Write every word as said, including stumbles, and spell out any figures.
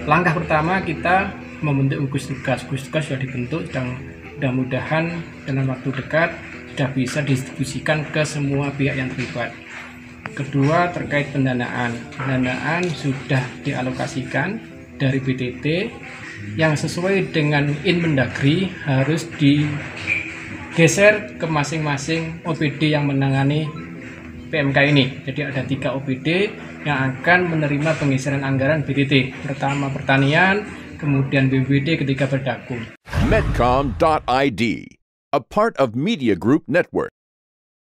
Langkah pertama kita membentuk gugus tugas. Gugus tugas sudah dibentuk, dan mudah-mudahan dalam waktu dekat sudah bisa didistribusikan ke semua pihak yang terlibat. Kedua, terkait pendanaan. Pendanaan sudah dialokasikan dari B T T yang sesuai dengan Inmendagri harus digeser ke masing-masing O P D yang menangani P M K ini. Jadi ada tiga O P D yang akan menerima penggeseran anggaran B T T. Pertama pertanian, kemudian B P B D ketika berdakum. Medcom dot I D, a part of Media Group Network.